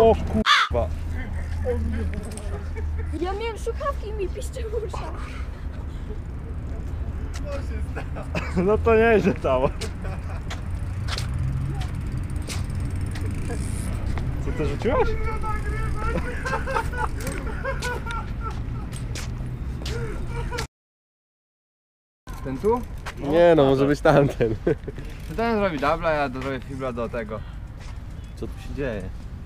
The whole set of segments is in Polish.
O kurwa. Ja miałem słuchawki i mi piszczy w uszach. No to nieźle dało. Co ty rzuciłeś? Ten tu? Nie no, może być tamten. Ten zrobi dubla, ja zrobię fibla do tego. Co tu się dzieje?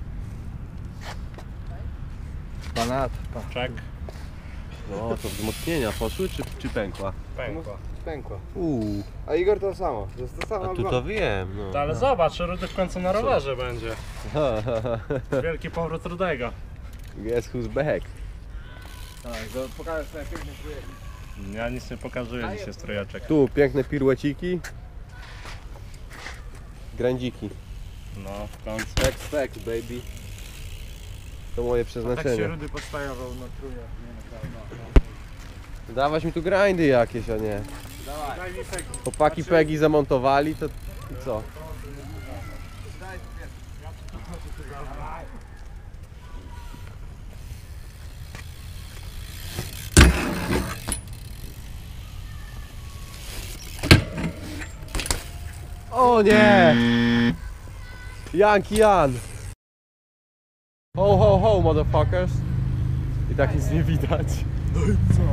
Banat. Czek. No to wzmocnienia poszły czy pękła? Pękła. Pękła. Uuu. A Igor to samo. To jest to samo. A tu to wiem, no. Ale zobacz, Rudy w końcu na rowerze będzie. Wielki powrót Rudego. Guess who's back? Tak, to pokażę sobie pięknie strójek. Ja nic nie pokazuję dzisiaj strojeczek. Tu piękne pirueciki. Grędziki. No, w końcu. Specs, baby. To moje Tak się przeznaczenie. Rudy postajował na trójek, nie na prawo. Dawać mi tu grindy jakieś, a nie. Dawaj. Daj mi pegi. Chłopaki pegi zamontowali, to i co? O nie! Yankee Jan! Ho ho ho motherfuckers! I tak nic nie widać. No i co?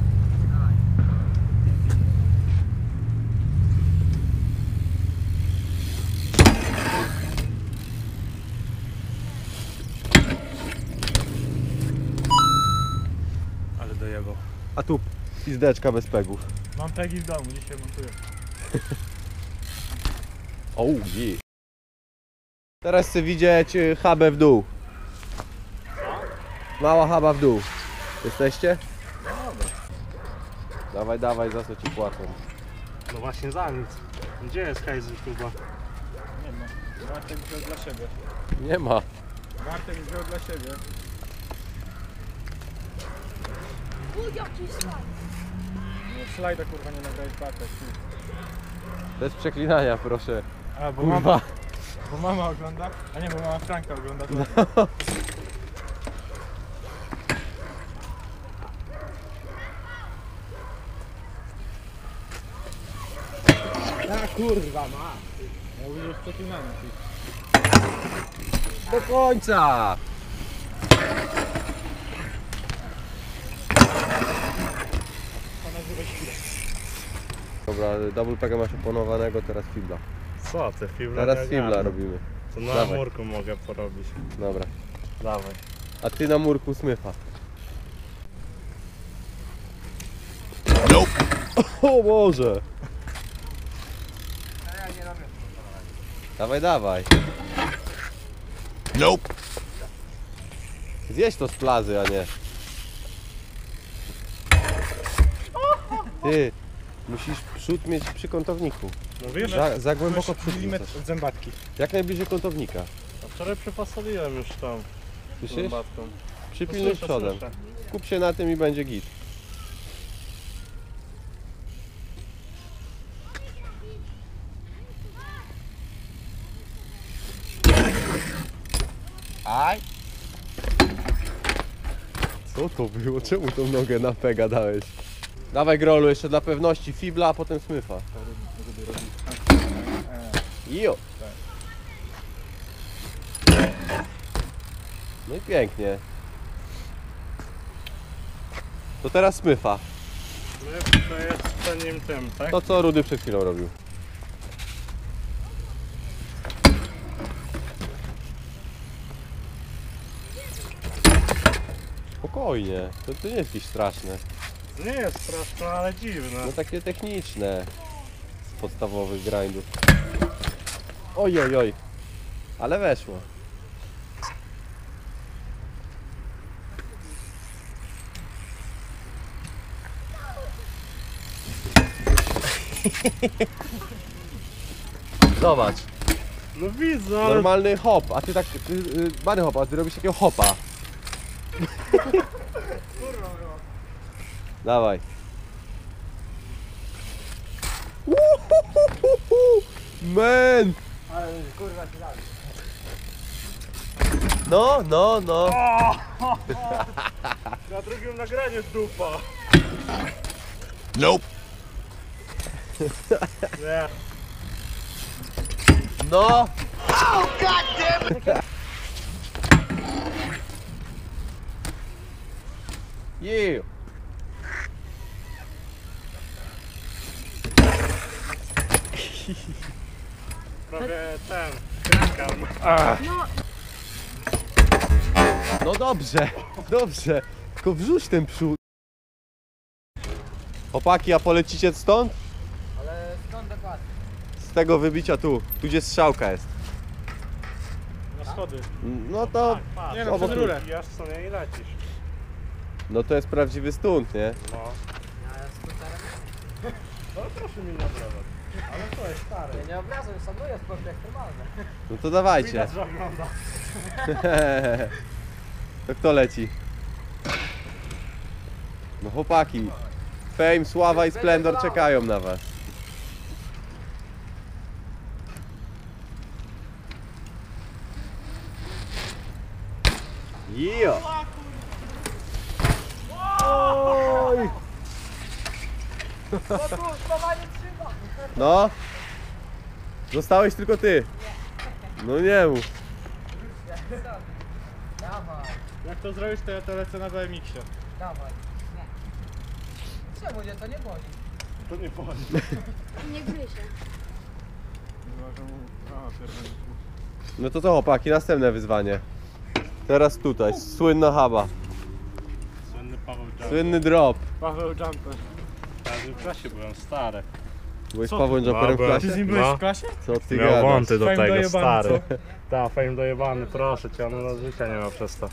Ale dojebał. A tu pizdeczka bez pegów. Mam pegi w domu, dzisiaj montuję. O yeah. Teraz chcę widzieć hubę w dół. Mała huba w dół. Jesteście? Dawaj, dawaj, za co ci płacą. No właśnie za nic. Gdzie jest hajs z YouTube'a? Nie ma. Bartek wziął dla siebie. Nie ma. Bartek wziął dla siebie. Jaki slajd. No slajda kurwa nie nagrałeś Bartek. Bez przeklinania, proszę. A, bo Kurwa. Bo mama ogląda? A nie, bo mama Franka ogląda. To... No. A kurwa ma! Ja mówię, że przeklinamy. Do końca! Dobra, double pega masz oponowanego, teraz fibla. Co ty, fibla? Teraz nie fibla ogarnę. robimy. To na Dawaj. murku mogę porobić. Dobra. Dawaj. A ty na murku smyfa. O Boże! A ja nie robię. Dawaj, dawaj. Nope. Zjeść to z plazy, a nie. Ty, musisz przód mieć przy kątowniku. Mówisz? Za głęboko przód Milimetr wrzucasz. od zębatki. Jak najbliżej kątownika. A wczoraj przyfasoliłem już tą Słyszysz? zębatką. Przypilnuj Słyszę, przodem. słyszę. Skup się na tym i będzie git. Aj! Co to było? Czemu tą nogę na pega dałeś? Dawaj Grolu, jeszcze dla pewności fibla, a potem smyfa. Jo! No i pięknie. To teraz smyfa. To jest przednim tym, tak? To co Rudy przed chwilą robił. Spokojnie, to nie jest jakieś straszne. Nie jest straszne, ale dziwne. No takie techniczne z podstawowych grindów. Oj, oj, oj. Ale weszło. Zobacz, No widzę, ale... normalny hop, a ty tak, bany hop, a ty robisz takiego hopa. Dawaj. Man! Ale kurwa się dali. No, no, no. Na drugim nagraniu dupa. Nope. Nie. No. Yeah. Prawie ten. Krakam. No dobrze, dobrze. Tylko wrzuć ten przód. Chłopaki, a polecicie stąd? Ale skąd dokładnie? Z tego wybicia tu. Tu gdzie strzałka jest. Na schody. No to... Patrz. Nie no, obok przez rurę. Jasz co nie i lecisz. No to jest prawdziwy stunt, nie? No. No proszę mi nie obrażać. Ale to jest stary. Ja nie obrażam, szanuję sporty ekstremalne. No to dawajcie. Widać, że ogląda. To kto leci? No chłopaki. Fame, sława i splendor czekają na was. Jo! Oj! No? Zostałeś tylko ty. No nie mów. Dawaj, Jak to zrobisz, to ja to lecę na BMX-ie. dawaj. Nie. Czemu cię to nie boli? To nie boli. Nie gryzie. No to co chłopaki, następne wyzwanie. Teraz tutaj, słynna haba. Słynny Paweł Jumper. Słynny drop. Paweł Jumper. Ja w klasie byłem stary. Byłeś z Co Pawłem ty? Jumperem w No, byłem. klasie? Ty z nim byłeś w klasie? Co ty Miał gadasz? wąty do Fame tego, dojebany, stary. Tak, fame dojebany, proszę cię, on na życia nie ma przez to.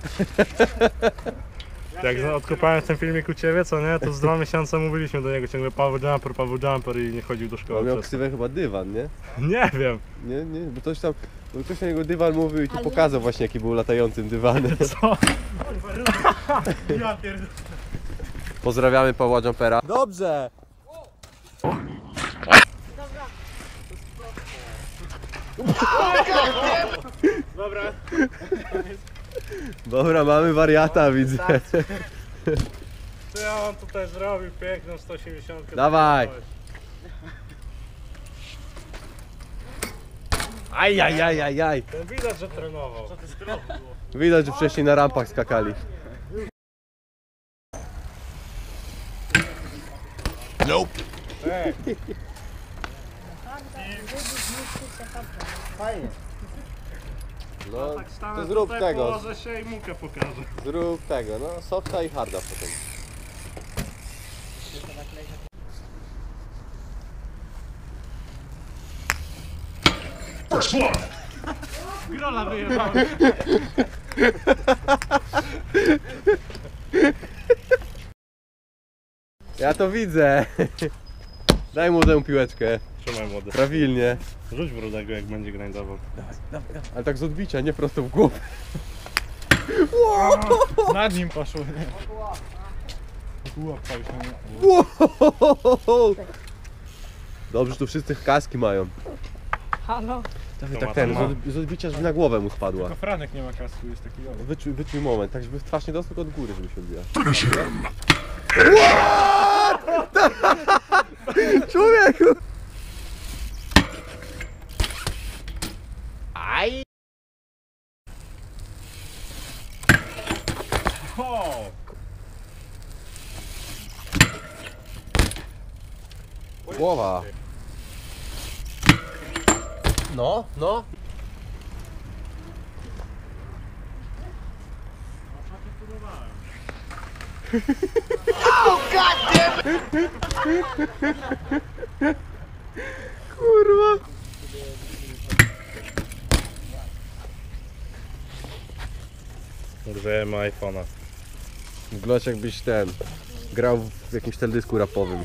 Jak odkopałem ten filmik u ciebie, co nie, to z 2 miesiące mówiliśmy do niego ciągle Paweł Jumper i nie chodził do On szkoły miał przez to. ksywę chyba dywan, nie? Nie wiem, Nie, nie, bo ktoś tam, bo ktoś na niego dywan mówił i tu Ale- pokazał właśnie jaki był latającym dywanem. co? Ja pierdolę. Pozdrawiamy Pawła Jumpera. Dobrze! Dobra, Dobra, mamy wariata, widzę. co ja on tutaj zrobił? Piękną 180. Dawaj. Ajajajajaj. To widać, że trenował. Widać, że wcześniej na rampach skakali. Fajnie. No, Tak stanę to zrób tutaj, tego. położę się i mukę pokażę. Zrób tego, no softa i harda potem. Grola wyjebałem. Ja to widzę. Daj mu tę piłeczkę. Trzymaj młody. Prawilnie. Rzuć w rudego, jak będzie grindował. Ale tak z odbicia, nie prosto w głowę. Nad nim poszło, nie? Łapał się, nie? Wow. Dobrze, że tu wszyscy kaski mają. Halo? Dawaj, To tak ma, ten, to ma. z odbicia, żeby na głowę mu spadła. Tylko Franek nie ma kasku, jest taki dobry. Wyczuj moment, tak żeby twarz nie dostał, tylko od góry, żeby się odbijała. Człowieku! Aj! O! Głowa. No, no. Kurwa. Użyjemy iPhone'a. Wyglądasz jakbyś grał w jakimś teledysku rapowym.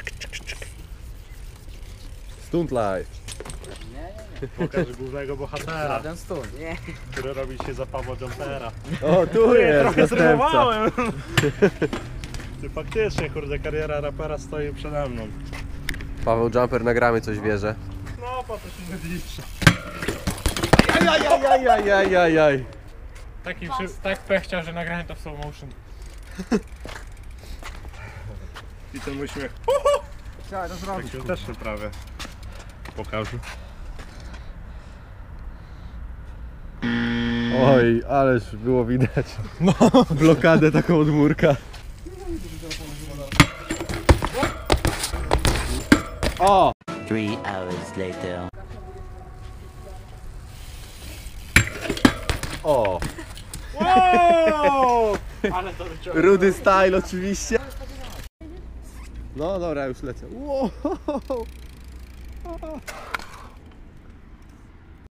Stunt live. Pokaż głównego bohatera, Żaden stund. Nie. który robi się za Pawła Jumpera. O, tu jest Trochę następca. zrymowałem. Ty faktycznie, kurde, kariera rapera stoi przede mną. Paweł Jumper, nagramy coś wierzę. No, po to się nie liczy. Ajajajajajajaj. Tak pechciał, że nagrałem to w slow motion. I ten uśmiech. Trzeba to zrobić. Tak się też prawie pokażę. Oj, ależ było widać. No. Blokadę taką od murka. O! 3 hours later. O! Wow! Ale to wyciągnął. Rudy style oczywiście. No dobra, już lecę. Wow.